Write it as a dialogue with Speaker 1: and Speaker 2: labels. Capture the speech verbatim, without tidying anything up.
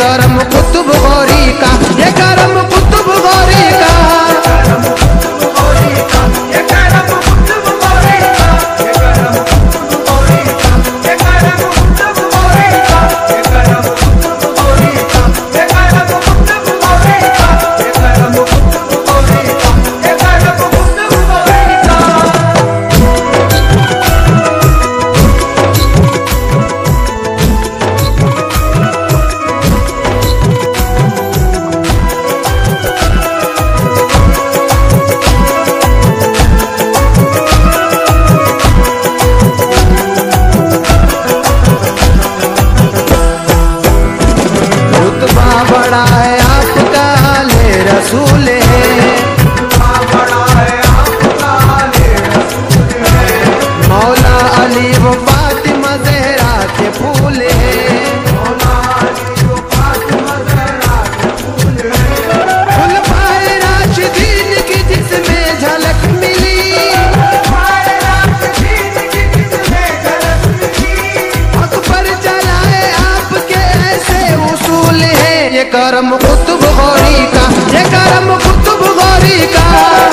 Speaker 1: करम कुतुब गौरी का, ये करम कुतुब गौरी का। बड़ा है आपका ले रसूल है, बड़ा है आपका ले रसूल है। मौला अली वो फातिमा ज़हरा के फूल है, मौला अली वो फातिमा ज़हरा के फूल है। खुलफाए राशिदीन की जिसमें झलक मिली, खुलफाए राशिदीन की जिसमें झलक मिली। अकबर जलाए आपके ऐसे उसूल है, ये करम कुतुब गौरी का, ये करम कुतुब गौरी का।